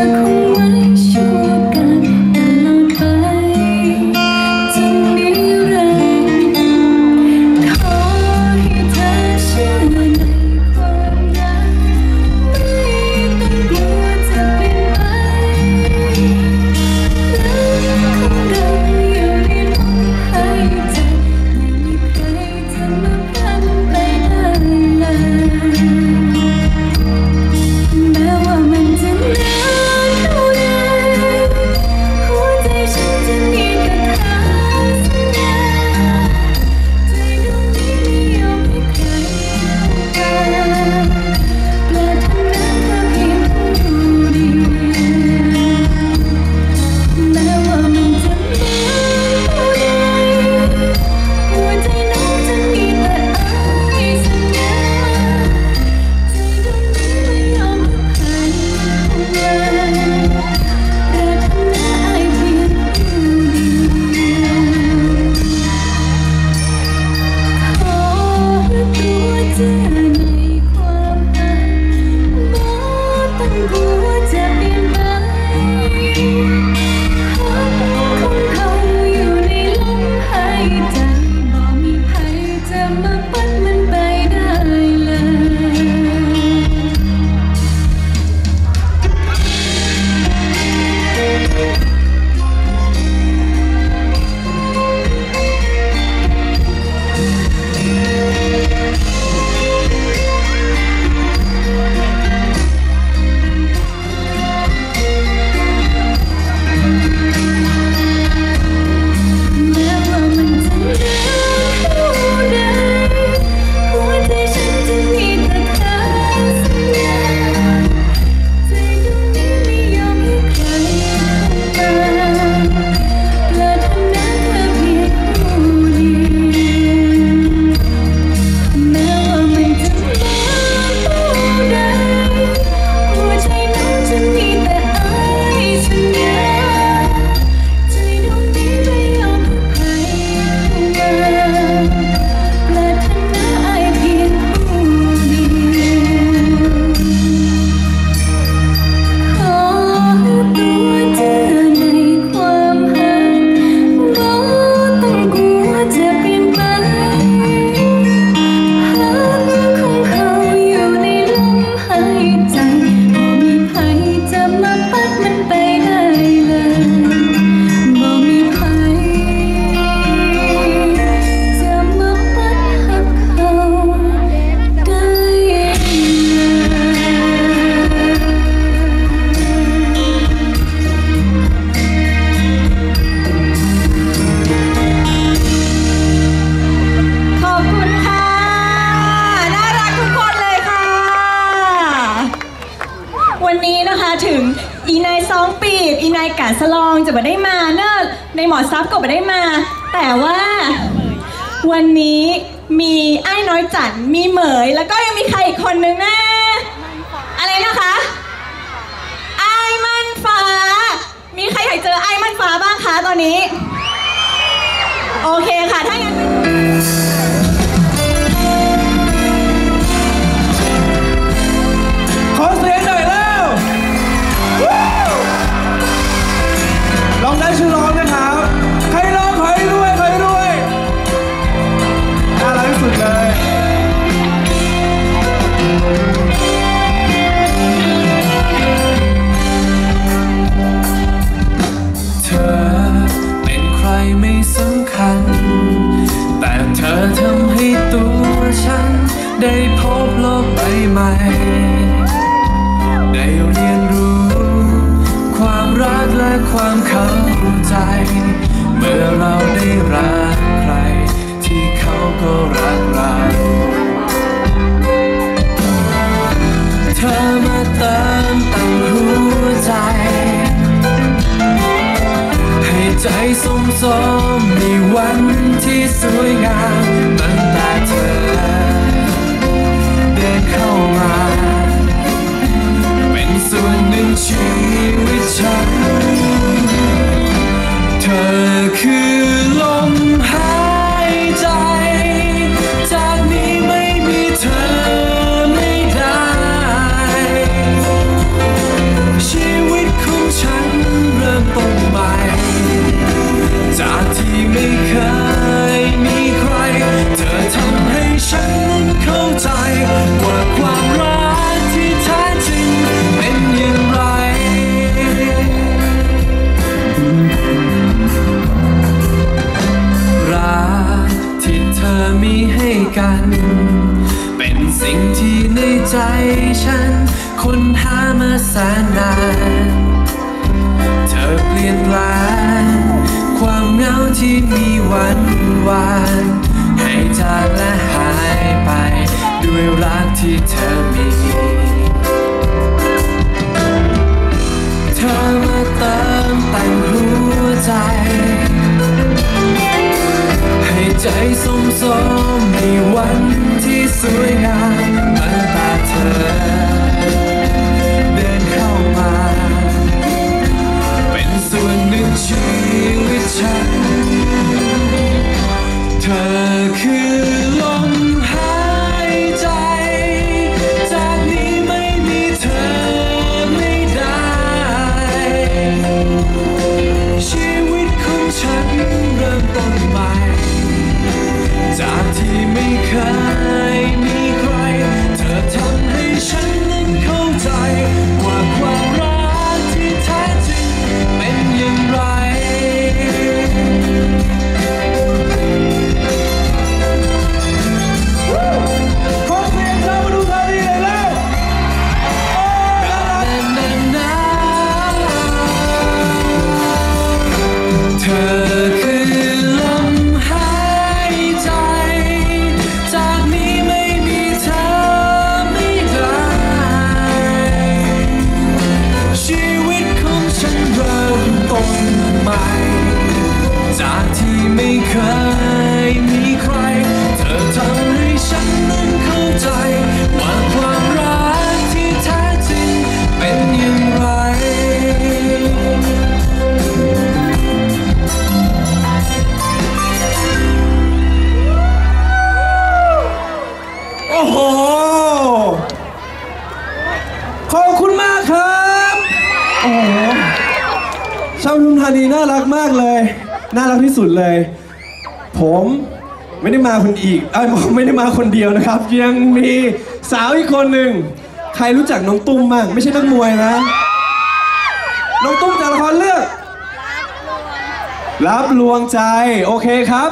กาสลองจะมาได้มาเนอะในหมอซับก็มาได้มาแต่ว่าวันนี้มีไอ้น้อยจันมีเหมยแล้วก็ยังมีใครอีกคนนึงนะอะไรนะคะไอ้มันฟ้ามีใครเคยเจอไอ้มันฟ้าบ้างคะตอนนี้โอเคค่ะถ้างั้นขอเสียงหน่อยแล้วลองได้ชื่อร้องนะครับใครร้องใครรวยใครรวยน่ารักที่สุดเลยเธอเป็นใครไม่สำคัญแต่เธอทำให้ตัวฉันได้พบโลกใบใหม่ได้เรียนรู้ความรักและความเข้าใจเมื่อเราได้รักใครที่เขาก็รักเราเธอมาเติมแต่งหัวใจให้ใจสุ่มสมในวันที่สวยงามตั้งแต่เธอเดินเข้ามาเป็นส่วนหนึ่งชีวิตฉันเธอคือลมหายใจจากนี้ไม่มีเธอไม่ได้ชีวิตฉันค้นหามาแสนนานเธอเปลี่ยนแปลงความเหงาที่มีวันวานให้จางและหายไปด้วยรักที่เธอมีเธอมาเติมแต่งหัวใจให้ใจส่งสมในวันที่สวยงามตั้งแต่เธอเดินเข้ามาเป็นส่วนหนึ่งชีวิตฉันเธอคือลมหายใจจากนี้ไม่มีเธอไม่ได้ชีวิตของฉันเริ่มต้นใหม่จากที่ไม่เคยมีใครเธอทำให้ฉันนั้นเข้าใจว่าความรักที่แท้จริงเป็นอย่างไรขอเสียงชาวดูทานีเลยแล้วเธอคือลมหายใจจากนี้ไม่มีเธอไม่ได้ชีวิตของฉันเริ่มต้นใหม่จากที่ไม่เคยมีใครเธอทำให้ฉันนั้นเข้าใจว่าความรักที่แท้จริงเป็นอย่างไรโอ้โห ขอบคุณมากครับ โอ้โห ชาวปทุมธานีน่ารักมากเลย น่ารักที่สุดเลย ผมไม่ได้มาคนอีกไม่ได้มาคนเดียวนะครับ ยังมีสาวอีกคนหนึ่ง ใครรู้จักน้องตุ้มบ้าง ไม่ใช่นักมวยนะ น้องตุ้มจากละครเรื่องรับลวงใจ โอเคครับ